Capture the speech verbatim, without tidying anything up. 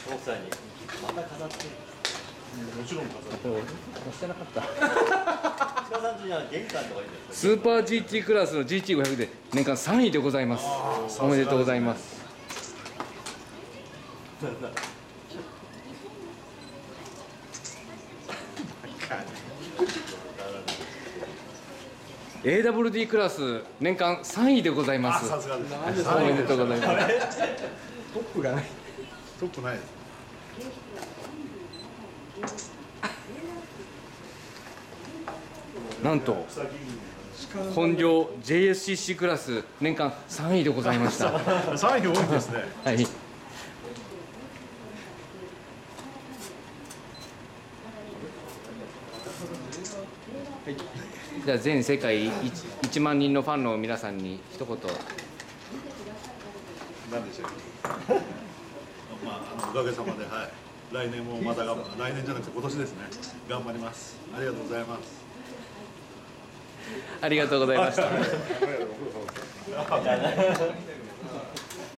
奥さんにまた飾ってる。 もちろん飾る。 押してなかった。 塚さんちには玄関とかいいんですか。 スーパー ジーティー クラスの ジーティーごひゃく で年間さんいでございます。おめでとうございます。エーダブリューディー クラス年間さんいでございます。 さすがです。 おめでとうございます。 トップがない。 トップないです。 なんと本庄 ジェイエスシーシー クラス年間さんいでございました。 さんい多いですね。 はい。じゃあ全世界 いちまん人のファンの皆さんに一言。 何でしょう。まあ、あのおかげさまで、はい。来年もまた頑張、来年じゃなくて今年ですね。頑張ります。ありがとうございます。 ありがとうございました。 ありがとうございます。